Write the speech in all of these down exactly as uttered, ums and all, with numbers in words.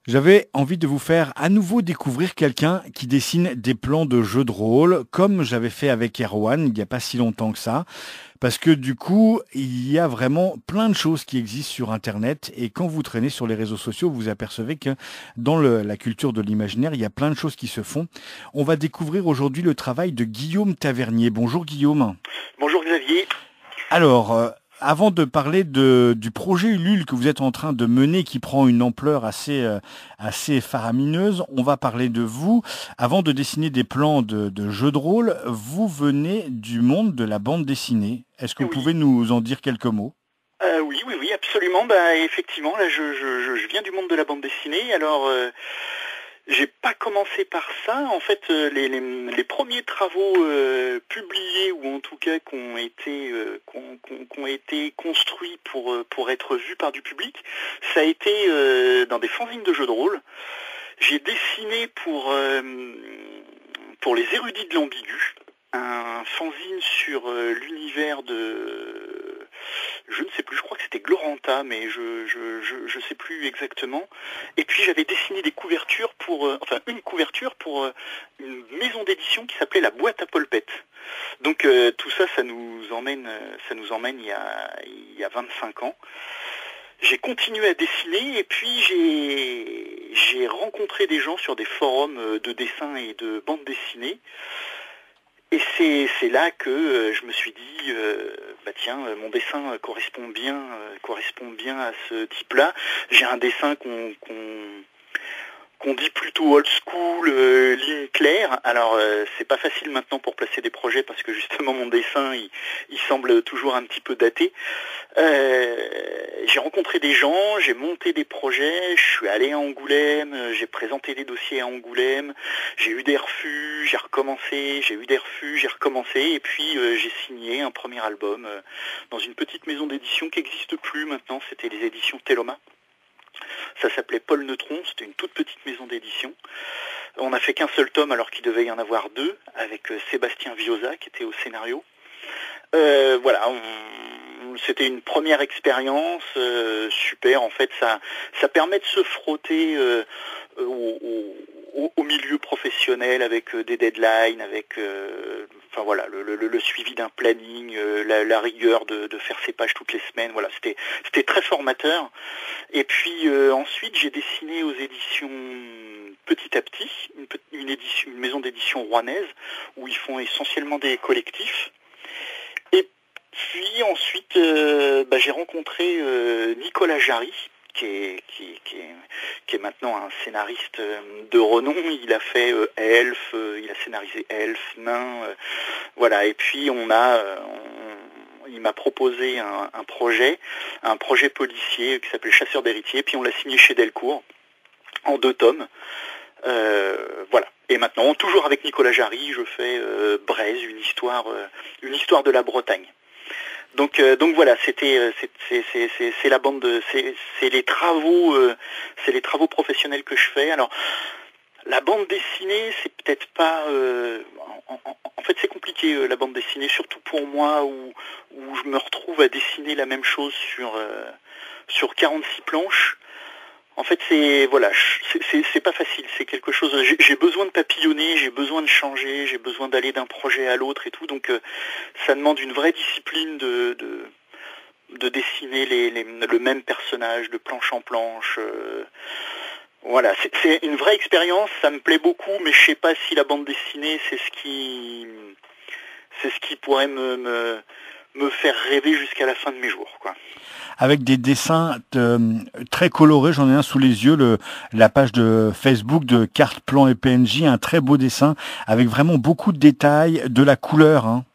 J'avais envie de vous faire à nouveau découvrir quelqu'un qui dessine des plans de jeux de rôle, comme j'avais fait avec Erwan il n'y a pas si longtemps que ça, parce que du coup, il y a vraiment plein de choses qui existent sur Internet, et quand vous traînez sur les réseaux sociaux, vous apercevez que dans le- la culture de l'imaginaire, il y a plein de choses qui se font. On va découvrir aujourd'hui le travail de Guillaume Tavernier. Bonjour Guillaume. Bonjour Xavier. Alors, euh, avant de parler de, du projet Ulule que vous êtes en train de mener, qui prend une ampleur assez, euh, assez faramineuse, on va parler de vous. Avant de dessiner des plans de, de jeux de rôle, vous venez du monde de la bande dessinée. Est-ce que vous Oui, pouvez nous en dire quelques mots? euh, oui, oui, oui, absolument. Bah, effectivement, là, je, je, je- je viens du monde de la bande dessinée. Alors, euh, j'ai pas commencé par ça. En fait, euh, les, les, les premiers travaux euh, publiés ou en tout cas qui ont été, euh, qu'on- qu'on- qu'on été construits pour euh, pour être vus par du public, ça a été euh, dans des fanzines de jeux de rôle. J'ai dessiné pour euh, pour les érudits de l'ambigu un fanzine sur euh, l'univers de, je ne sais plus, je crois que c'était Gloranta, mais je je, je je sais plus exactement. Et puis j'avais dessiné des couvertures pour, euh, enfin une couverture pour euh, une maison d'édition qui s'appelait la Boîte à Polpette. Donc euh, tout ça, ça nous emmène, euh, ça nous emmène il y a il y a vingt-cinq ans. J'ai continué à dessiner et puis j'ai j'ai rencontré des gens sur des forums euh, de dessin et de bande dessinée. Et c'est c'est là que euh, je me suis dit, euh, bah tiens, euh, mon dessin euh, correspond bien, euh, correspond bien à ce type-là. J'ai un dessin qu'on qu'on qu'on dit plutôt old school, euh, ligne claire. Alors euh, c'est pas facile maintenant pour placer des projets parce que justement mon dessin il, il semble toujours un petit peu daté. Euh, j'ai rencontré des gens, j'ai monté des projets, je suis allé à Angoulême, euh, j'ai présenté des dossiers à Angoulême, j'ai eu des refus, j'ai recommencé, j'ai eu des refus, j'ai recommencé et puis euh, j'ai signé un premier album euh, dans une petite maison d'édition qui n'existe plus maintenant, c'était les éditions Teloma. Ça s'appelait Paul Neutron, c'était une toute petite maison d'édition. On n'a fait qu'un seul tome alors qu'il devait y en avoir deux, avec euh, Sébastien Vioza qui était au scénario. Euh, voilà, on- c'était une première expérience, euh, super, en fait ça, ça permet de se frotter euh, au, au- au milieu professionnel avec euh, des deadlines, avec euh, enfin voilà, le, le- le suivi d'un planning, euh, la, la rigueur de, de faire ses pages toutes les semaines, voilà, c'était c'était très formateur. Et puis euh, ensuite j'ai dessiné aux éditions Petit à Petit, une, pe- une édition, une maison d'édition rouennaise, où ils font essentiellement des collectifs. Et puis ensuite, euh, bah, j'ai rencontré euh, Nicolas Jarry, qui est, qui, qui est, qui est maintenant un scénariste euh, de renom. Il a fait euh, Elf, euh, il a scénarisé Elf, Nain, euh, voilà. Et puis on a, euh, on- il m'a proposé un, un projet, un projet policier qui s'appelait Chasseur d'héritiers. Puis on l'a signé chez Delcourt en deux tomes. Euh, voilà. Et maintenant, toujours avec Nicolas Jarry, je fais euh, Braise, une histoire, euh, une histoire de la Bretagne. Donc, euh, donc voilà, c'était, euh, c'est, c'est, c'est, c'est, c'est la bande de, c'est, c'est les travaux, euh, c'est les travaux professionnels que je fais. Alors, la bande dessinée, c'est peut-être pas, euh, en, en- en fait, c'est compliqué euh, la bande dessinée, surtout pour moi où, où je me retrouve à dessiner la même chose sur, euh, sur quarante-six planches. En fait, c'est voilà, c'est c'est- c'est pas facile. C'est quelque chose. J'ai j'ai besoin de papillonner, j'ai besoin de changer, j'ai besoin d'aller d'un projet à l'autre et tout. Donc, euh, ça demande une vraie discipline de de, de dessiner les, les- le même personnage de planche en planche. euh, voilà, c'est c'est une vraie expérience. Ça me plaît beaucoup, mais je sais pas si la bande dessinée, c'est ce qui c'est ce qui pourrait me me me faire rêver jusqu'à la fin de mes jours, quoi. Avec des dessins euh, très colorés. J'en ai un sous les yeux, le, la page de Facebook de Carte, Plan et P N J, un très beau dessin avec vraiment beaucoup de détails, de la couleur, hein.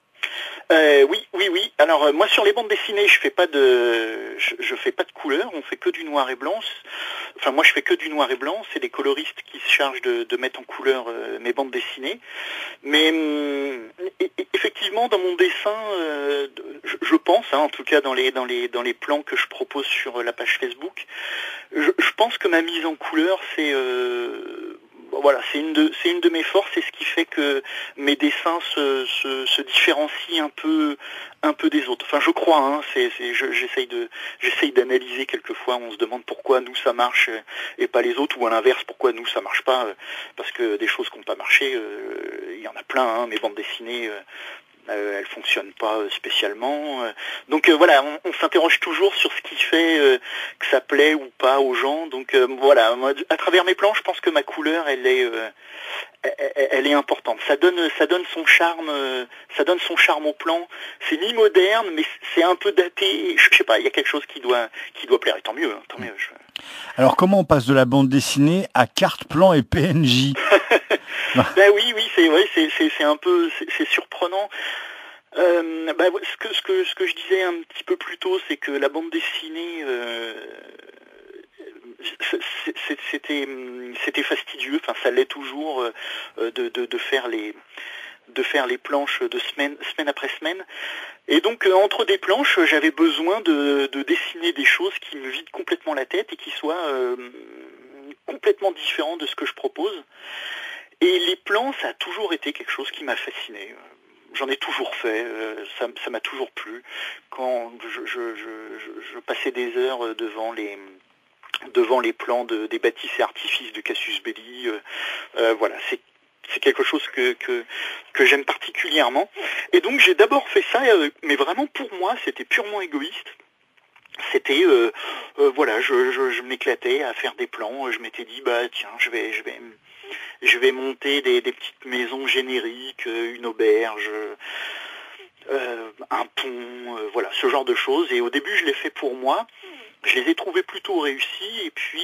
Euh, oui, oui, oui. Alors euh, moi sur les bandes dessinées, je fais pas de, je, je fais pas de couleur. On fait que du noir et blanc. Enfin moi je fais que du noir et blanc. C'est des coloristes qui se chargent de, de mettre en couleur euh, mes bandes dessinées. Mais hum, e- e- effectivement dans mon dessin, euh, je, je pense, hein, en tout cas dans les dans les dans les plans que je propose sur la page Facebook, je, je pense que ma mise en couleur c'est euh, voilà, c'est une de c'est une de mes forces, c'est ce qui fait que mes dessins se, se, se différencient un peu un peu des autres. Enfin, je crois, hein, c'est, c'est je, j'essaye de j'essaye d'analyser quelquefois. On se demande pourquoi nous ça marche et pas les autres, ou à l'inverse pourquoi nous ça marche pas, parce que des choses qui n'ont pas marché, euh, il y en a plein. Hein, mes bandes dessinées. Euh, Euh, elle fonctionne pas spécialement. Donc euh, voilà, on, on s'interroge toujours sur ce qui fait euh, que ça plaît ou pas aux gens. Donc euh, voilà, moi, à travers mes plans, je pense que ma couleur, elle est, euh, elle, elle est importante. Ça donne, ça donne son charme, euh, ça donne son charme au plan. C'est ni moderne, mais c'est un peu daté. Je sais pas, il y a quelque chose qui doit, qui doit plaire. Et tant mieux, hein, tant mieux. Je... Alors comment on passe de la bande dessinée à carte, plan et P N J? Ben oui, oui, c'est vrai, c'est, c'est, c'est un peu, c'est, c'est surprenant. Euh, bah, ce que ce que ce que je disais un petit peu plus tôt, c'est que la bande dessinée, euh, c'était c'était fastidieux. Enfin, ça l'est toujours euh, de, de de faire les de faire les planches de semaine semaine après semaine. Et donc euh, entre des planches, j'avais besoin de de dessiner des choses qui me vident complètement la tête et qui soient euh, complètement différents de ce que je propose. Et les plans, ça a toujours été quelque chose qui m'a fasciné. J'en ai toujours fait, ça, ça m'a toujours plu. Quand je, je, je, je passais des heures devant les devant les plans de, des bâtisses et artifices de Cassius Belli, euh, euh, voilà, c'est c'est quelque chose que que, que j'aime particulièrement. Et donc j'ai d'abord fait ça, euh, mais vraiment pour moi, c'était purement égoïste. C'était euh, euh, voilà, je, je, je m'éclatais à faire des plans. Je m'étais dit bah tiens, je vais je vais je vais monter des, des petites maisons génériques, une auberge, euh, un pont, euh, voilà, ce genre de choses. Et au début, je l'ai fait pour moi. Je les ai trouvés plutôt réussis. Et puis,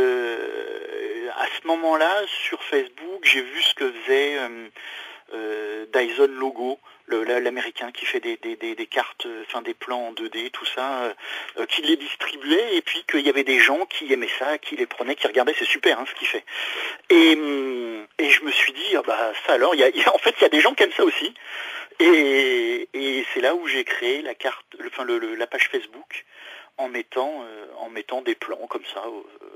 euh, à ce moment-là, sur Facebook, j'ai vu ce que faisait euh, euh, Dyson Logo, le, l'américain qui fait des, des, des, des cartes, enfin des plans en deux D, tout ça, euh, qui les distribuait, et puis qu'il y avait des gens qui aimaient ça, qui les prenaient, qui regardaient, c'est super hein, ce qu'il fait. Et, et je me suis dit, ah bah ça alors, il y a, il y a, en fait il y a des gens qui aiment ça aussi. Et, et c'est là où j'ai créé la carte, le, enfin le, le, la page Facebook, en mettant, euh, en mettant des plans comme ça,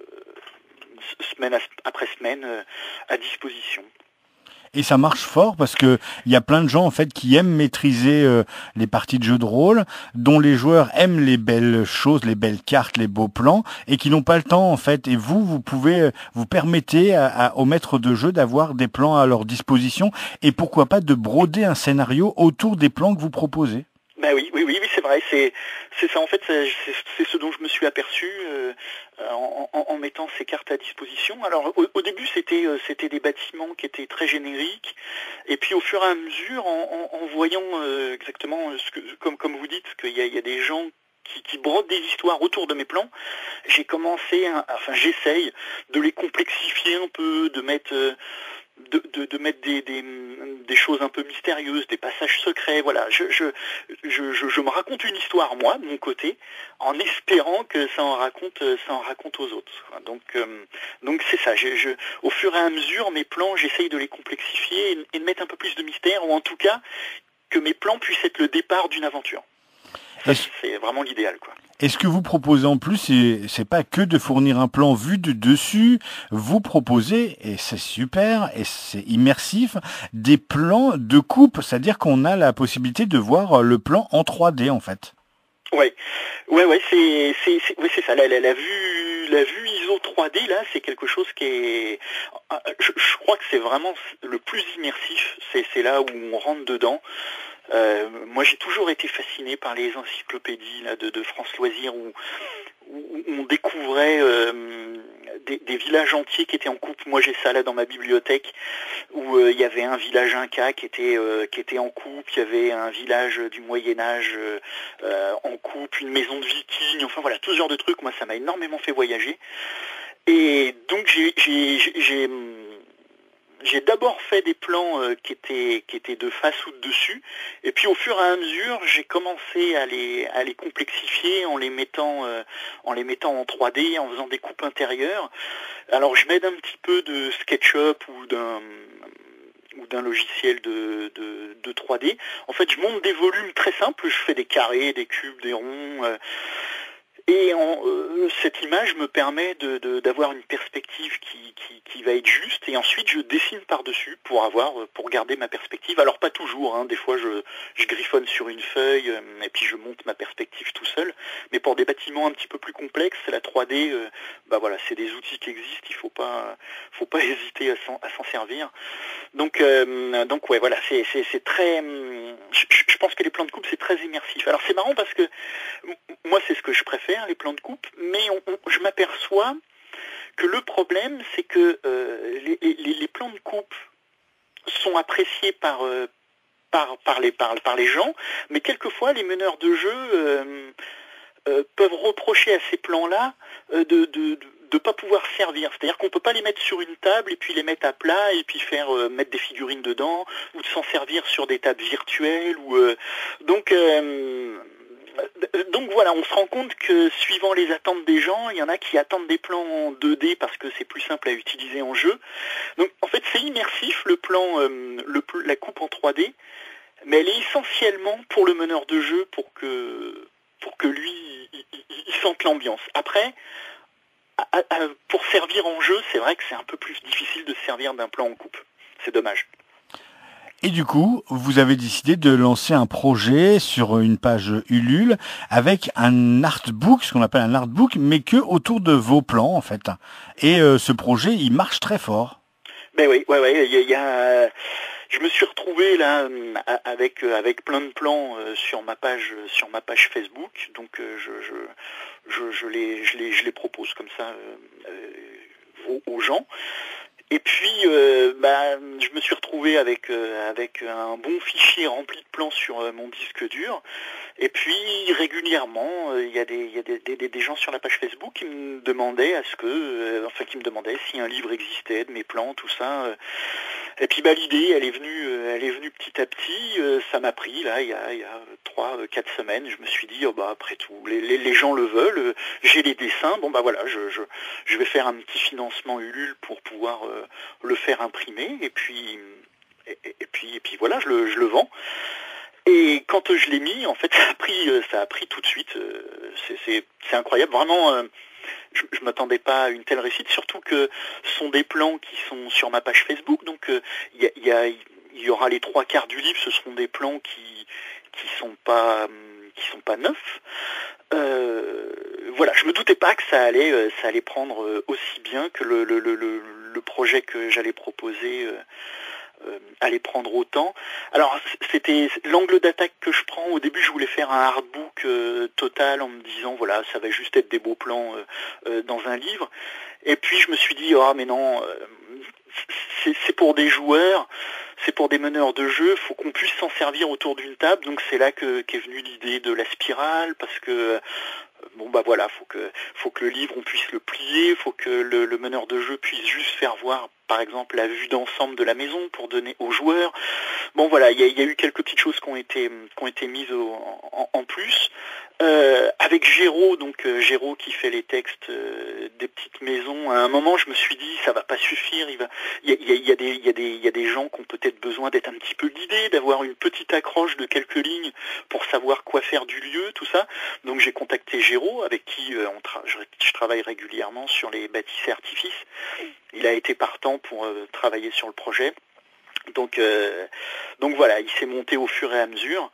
euh, semaine après semaine, euh, à disposition. Et ça marche fort parce que il y a plein de gens en fait qui aiment maîtriser euh, les parties de jeux de rôle, dont les joueurs aiment les belles choses, les belles cartes, les beaux plans, et qui n'ont pas le temps en fait. Et vous, vous pouvez, vous permettez à, à, aux maîtres de jeu d'avoir des plans à leur disposition, et pourquoi pas de broder un scénario autour des plans que vous proposez. Ben oui, oui, oui, oui, c'est vrai, c'est, c'est ça en fait, c'est, c'est ce dont je me suis aperçu euh, en, en, en mettant ces cartes à disposition. Alors au, au début c'était, c'était des bâtiments qui étaient très génériques, et puis au fur et à mesure, en, en, en voyant euh, exactement ce que, comme, comme vous dites, qu'il y a, il y a des gens qui, qui brodent des histoires autour de mes plans, j'ai commencé, à, enfin j'essaye de les complexifier un peu, de mettre... Euh, De, de, de mettre des, des, des choses un peu mystérieuses, des passages secrets, voilà. Je, je, je, je, je me raconte une histoire, moi, de mon côté, en espérant que ça en raconte, ça en raconte aux autres. Donc, euh, donc c'est ça. Je, je, au fur et à mesure, mes plans, j'essaye de les complexifier et, et de mettre un peu plus de mystère, ou en tout cas, que mes plans puissent être le départ d'une aventure. Ça, c'est vraiment l'idéal, quoi. Et ce que vous proposez en plus, c'est, c'est pas que de fournir un plan vu de dessus. Vous proposez, et c'est super, et c'est immersif, des plans de coupe. C'est-à-dire qu'on a la possibilité de voir le plan en trois D, en fait. Ouais, ouais, ouais, c'est, c'est, c'est, ouais, c'est ça. La, la, la vue, la vue I S O trois D là, c'est quelque chose qui est, je, je crois que c'est vraiment le plus immersif. C'est, c'est là où on rentre dedans. Euh, moi, j'ai toujours été fasciné par les encyclopédies là, de, de France Loisirs où, où on découvrait euh, des, des villages entiers qui étaient en couple. Moi, j'ai ça là dans ma bibliothèque où il euh, y avait un village Inca qui était euh, qui était en couple, il y avait un village du Moyen Âge euh, en couple, une maison de Vikings. Enfin voilà, tout ce genre de trucs. Moi, ça m'a énormément fait voyager. Et donc, j'ai j'ai, j'ai J'ai d'abord fait des plans euh, qui étaient qui étaient de face ou de dessus, et puis au fur et à mesure, j'ai commencé à les à les complexifier en les mettant euh, en les mettant en trois D, en faisant des coupes intérieures. Alors je m'aide un petit peu de SketchUp ou d'un ou d'un logiciel de, de de trois D. En fait, je monte des volumes très simples, je fais des carrés, des cubes, des ronds. Euh, Et en, euh, cette image me permet de, de, d'avoir une perspective qui, qui, qui va être juste, et ensuite je dessine par-dessus pour avoir, pour garder ma perspective. Alors pas toujours, hein, des fois je, je griffonne sur une feuille euh, et puis je monte ma perspective tout seul. Mais pour des bâtiments un petit peu plus complexes, la trois D, euh, bah voilà, c'est des outils qui existent, il faut pas, faut pas hésiter à s'en, à s'en servir. Donc, euh, donc ouais, voilà, c'est, c'est, c'est très. Je, je pense que les plans de coupe c'est très immersif. Alors c'est marrant parce que moi c'est ce que je préfère, les plans de coupe, mais on, on, je m'aperçois que le problème c'est que euh, les, les, les plans de coupe sont appréciés par euh, par par les par, par les gens, mais quelquefois les meneurs de jeu euh, euh, peuvent reprocher à ces plans-là euh, de, de, de de pas pouvoir servir, c'est-à-dire qu'on peut pas les mettre sur une table et puis les mettre à plat et puis faire euh, mettre des figurines dedans, ou de s'en servir sur des tables virtuelles, ou euh, donc euh, donc voilà, on se rend compte que suivant les attentes des gens, il y en a qui attendent des plans en deux D parce que c'est plus simple à utiliser en jeu. Donc en fait c'est immersif le plan, euh, le, la coupe en trois D, mais elle est essentiellement pour le meneur de jeu, pour que pour que lui il, il, il sente l'ambiance. Après, pour servir en jeu, c'est vrai que c'est un peu plus difficile de se servir d'un plan en coupe. C'est dommage. Et du coup, vous avez décidé de lancer un projet sur une page Ulule avec un artbook, ce qu'on appelle un artbook, mais que autour de vos plans en fait. Et euh, ce projet, il marche très fort. Ben oui, ouais, ouais. Il y, y a, je me suis retrouvé là avec avec plein de plans sur ma page sur ma page Facebook. Donc je je je, je les je les je les propose comme ça euh, aux, aux gens. Et puis, euh, bah, je me suis retrouvé avec euh, avec un bon fichier rempli de plans sur euh, mon disque dur. Et puis, régulièrement, il euh, y a, des, y a des, des, des gens sur la page Facebook qui me demandaient à ce que, euh, enfin, qui me demandaient si un livre existait de mes plans, tout ça. Euh. Et puis, bah, l'idée, elle est venue, euh, elle est venue petit à petit. Euh, ça m'a pris là, il y a, il y a trois, quatre semaines. Je me suis dit, oh, bah, après tout, les, les, les gens le veulent. Euh, j'ai les dessins. Bon, bah voilà, je, je, je vais faire un petit financement Ulule pour pouvoir euh, le faire imprimer. Et puis, et, et puis, et puis voilà, je le, je le vends. Et quand je l'ai mis, en fait, ça a pris, ça a pris tout de suite. C'est, c'est, c'est incroyable, vraiment. Je, je m'attendais pas à une telle réussite, surtout que ce sont des plans qui sont sur ma page Facebook. Donc, il y, a, y, a, y aura les trois quarts du livre, ce seront des plans qui qui sont pas qui sont pas neufs. Euh, voilà, je me doutais pas que ça allait, ça allait prendre aussi bien, que le le le, le projet que j'allais proposer. Euh, allait prendre autant. Alors c'était l'angle d'attaque que je prends. Au début je voulais faire un artbook euh, total en me disant voilà, ça va juste être des beaux plans euh, euh, dans un livre. Et puis je me suis dit ah mais non, euh, c'est, c'est pour des joueurs, c'est pour des meneurs de jeu, faut qu'on puisse s'en servir autour d'une table. Donc c'est là que qu'est venue l'idée de la spirale, parce que bon bah voilà, faut que faut que le livre on puisse le plier, faut que le, le meneur de jeu puisse juste faire voir par exemple la vue d'ensemble de la maison pour donner aux joueurs. Bon voilà, il y a, y a eu quelques petites choses qui ont été qui ont été mises au, en, en plus. Euh, avec Géraud, donc euh, Géraud qui fait les textes euh, des petites maisons, à un moment je me suis dit ça va pas suffire, il va il y a, y a, y a des il y a des il y a des gens qui ont peut-être besoin d'être un petit peu guidés, d'avoir une petite accroche de quelques lignes pour savoir quoi faire du lieu, tout ça. Donc j'ai contacté Géraud avec qui euh, on tra- je, je travaille régulièrement sur les bâtisses et artifices. Il a été partant pour euh, travailler sur le projet. Donc euh, donc voilà, il s'est monté au fur et à mesure.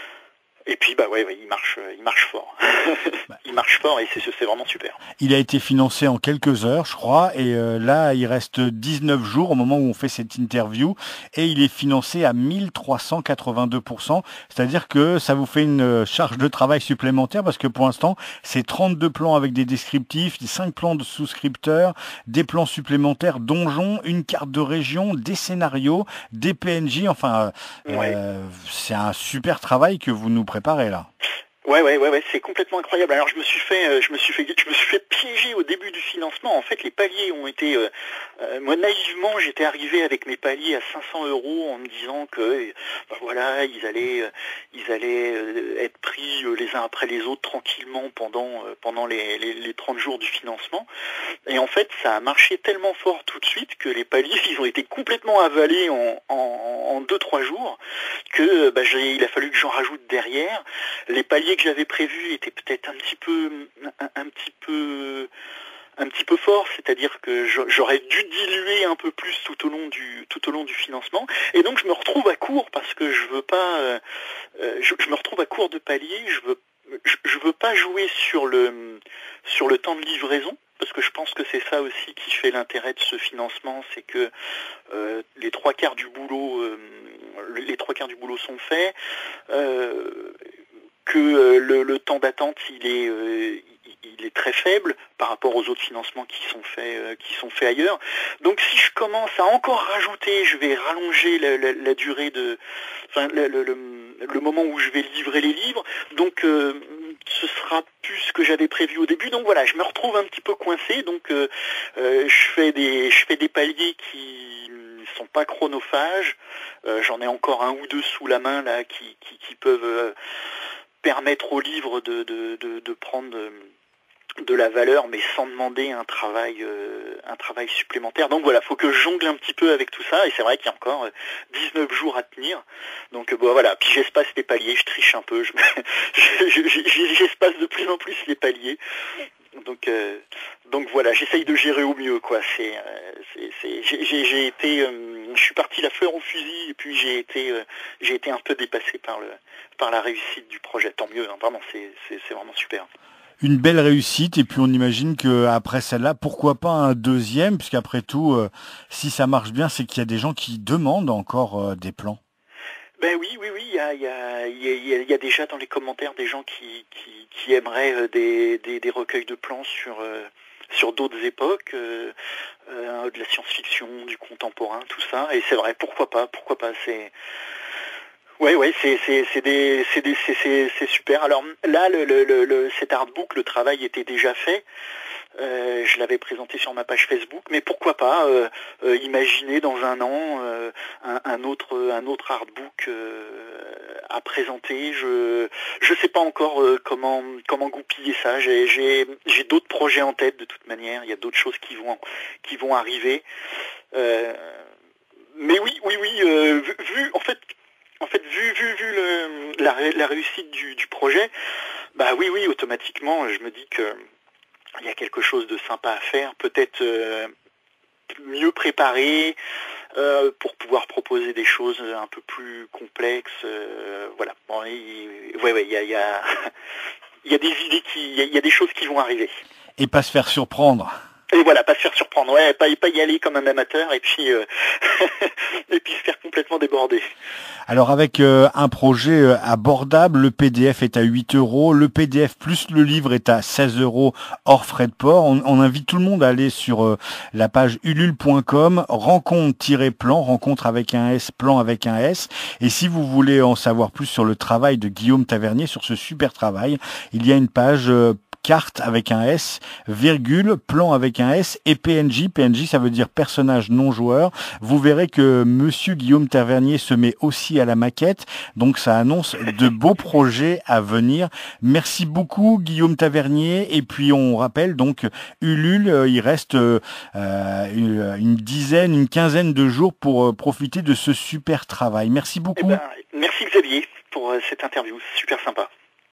Et puis bah ouais, ouais il marche, il marche fort. Il marche fort et c'est, c'est vraiment super. Il a été financé en quelques heures, je crois, et euh, là il reste dix-neuf jours au moment où on fait cette interview, et il est financé à mille trois cent quatre-vingt-deux pour cent. C'est-à-dire que ça vous fait une charge de travail supplémentaire parce que pour l'instant c'est trente-deux plans avec des descriptifs, cinq plans de souscripteurs, des plans supplémentaires, donjons, une carte de région, des scénarios, des P N J. Enfin, ouais. euh, c'est un super travail que vous nous préparez là. Ouais, ouais, ouais, ouais, c'est complètement incroyable. Alors je me suis fait, euh, je me suis fait, je me suis fait piéger au début du financement. En fait, les paliers ont été, euh, euh, moi naïvement, j'étais arrivé avec mes paliers à cinq cents euros en me disant que, ben voilà, ils allaient, euh, ils allaient euh, être pris euh, les uns après les autres tranquillement pendant, euh, pendant les, les, les trente jours du financement. Et en fait, ça a marché tellement fort tout de suite que les paliers, ils ont été complètement avalés en, en, en deux trois jours que, bah, j'ai, il a fallu que j'en rajoute derrière. Les paliers que j'avais prévu était peut-être un petit peu, un, un petit peu, un petit peu fort, c'est-à-dire que j'aurais dû diluer un peu plus tout au long du, tout au long du financement, et donc je me retrouve à court parce que je veux pas, euh, je, je me retrouve à court de paliers, je veux, je, je veux pas jouer sur le, sur le temps de livraison. Parce que je pense que c'est ça aussi qui fait l'intérêt de ce financement, c'est que euh, les trois quarts du boulot, euh, les trois quarts du boulot sont faits, euh, que euh, le, le temps d'attente il est, euh, il est très faible par rapport aux autres financements qui sont faits, euh, qui sont faits ailleurs. Donc si je commence à encore rajouter, je vais rallonger la, la, la durée de, enfin le, le, le, le moment où je vais livrer les livres. Donc euh, ce sera plus ce que j'avais prévu au début. Donc voilà, je me retrouve un petit peu coincé. Donc euh, euh, je fais des, je fais des paliers qui sont pas chronophages. Euh, j'en ai encore un ou deux sous la main là qui, qui, qui peuvent euh, permettre au livre de, de, de, de prendre de, de la valeur, mais sans demander un travail, euh, un travail supplémentaire. Donc voilà, faut que je jongle un petit peu avec tout ça, et c'est vrai qu'il y a encore euh, dix-neuf jours à tenir. Donc euh, bon voilà, puis j'espace les paliers, je triche un peu, je, j'espace de plus en plus les paliers. Donc euh, donc voilà, j'essaye de gérer au mieux quoi. C'est, euh, c'est, c'est j'ai, j'ai été, euh, je suis parti la fleur au fusil, et puis j'ai été, euh, j'ai été un peu dépassé par le, par la réussite du projet. Tant mieux, hein, vraiment, c'est, c'est, c'est vraiment super. Une belle réussite, et puis on imagine qu'après celle-là, pourquoi pas un deuxième, puisqu'après tout, euh, si ça marche bien, c'est qu'il y a des gens qui demandent encore euh, des plans. Ben oui, oui, oui, il y a, il y, a, il y, a, il y a déjà dans les commentaires des gens qui, qui, qui aimeraient des, des, des recueils de plans sur, euh, sur d'autres époques, euh, euh, de la science-fiction, du contemporain, tout ça, et c'est vrai, pourquoi pas, pourquoi pas, c'est... Ouais, ouais, c'est c'est c'est des c'est des c'est c'est c'est super. Alors là, le le le cet artbook, le travail était déjà fait. Euh, je l'avais présenté sur ma page Facebook, mais pourquoi pas euh, euh, imaginer dans un an euh, un, un autre un autre artbook euh, à présenter. Je je sais pas encore euh, comment comment goupiller ça. J'ai j'ai j'ai d'autres projets en tête de toute manière. Il y a d'autres choses qui vont qui vont arriver. Euh, mais oui, oui, oui. Euh, vu, vu en fait. En fait, vu vu vu le, la, la réussite du, du projet, bah oui oui automatiquement, je me dis que il y a quelque chose de sympa à faire, peut-être euh, mieux préparé euh, pour pouvoir proposer des choses un peu plus complexes. Euh, voilà. Bon, il, ouais ouais, il y a il y a il y a des idées qui, il y a, il y a des choses qui vont arriver. Et pas se faire surprendre. Et voilà, pas se faire surprendre, ouais, pas, pas y aller comme un amateur et puis euh, et puis se faire complètement déborder. Alors avec euh, un projet euh, abordable, le P D F est à huit euros, le P D F plus le livre est à seize euros hors frais de port. On, on invite tout le monde à aller sur euh, la page ulule point com, rencontre-plan, rencontre avec un S, plan avec un S. Et si vous voulez en savoir plus sur le travail de Guillaume Tavernier, sur ce super travail, il y a une page euh, carte avec un S, virgule, plan avec un S et P N J. P N J, ça veut dire personnage non joueur. Vous verrez que monsieur Guillaume Tavernier se met aussi à la maquette. Donc ça annonce de beaux projets à venir. Merci beaucoup Guillaume Tavernier. Et puis on rappelle donc Ulule, il reste euh, une, une dizaine, une quinzaine de jours pour euh, profiter de ce super travail. Merci beaucoup. Eh ben, merci Xavier pour euh, cette interview, super sympa.